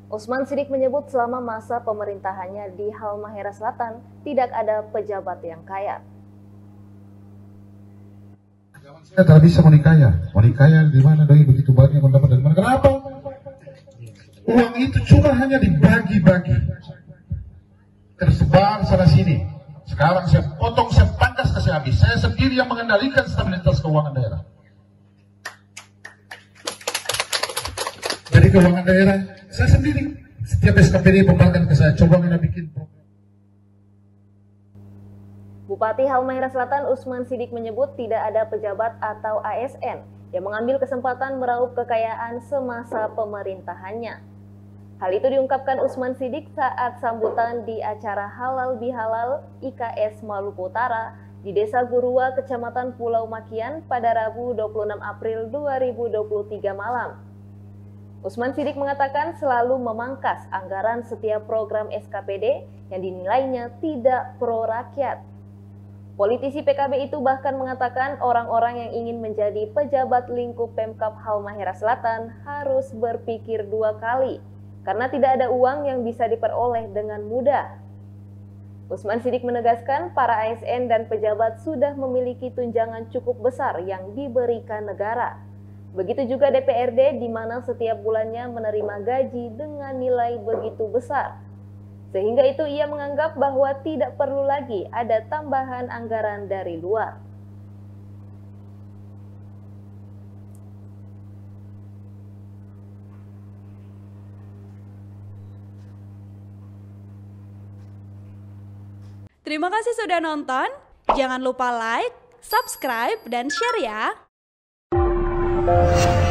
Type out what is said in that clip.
Usman Sidik menyebut selama masa pemerintahannya di Halmahera Selatan tidak ada pejabat yang kaya. Saya tak bisa menikaya di mana doi begitu banyak mendapat dari mana? Kenapa? Uang itu cuma hanya dibagi-bagi, tersebar sana sini. Sekarang saya potong, saya pangkas, kasih habis. Saya sendiri yang mengendalikan stabilitas keuangan daerah. Jadi keuangan daerah saya sendiri. Setiap SKPD pembagian ke saya, coba kita bikin program. Bupati Halmahera Selatan Usman Sidik menyebut tidak ada pejabat atau ASN yang mengambil kesempatan meraup kekayaan semasa pemerintahannya. Hal itu diungkapkan Usman Sidik saat sambutan di acara Halal Bihalal IKS Maluku Utara di Desa Gurua, Kecamatan Pulau Makian pada Rabu 26 April 2023 malam. Usman Sidik mengatakan selalu memangkas anggaran setiap program SKPD yang dinilainya tidak pro rakyat. Politisi PKB itu bahkan mengatakan orang-orang yang ingin menjadi pejabat lingkup Pemkab Halmahera Selatan harus berpikir dua kali karena tidak ada uang yang bisa diperoleh dengan mudah. Usman Sidik menegaskan para ASN dan pejabat sudah memiliki tunjangan cukup besar yang diberikan negara. Begitu juga DPRD di mana setiap bulannya menerima gaji dengan nilai begitu besar. Sehingga itu ia menganggap bahwa tidak perlu lagi ada tambahan anggaran dari luar. Terima kasih sudah nonton. Jangan lupa like, subscribe, dan share ya.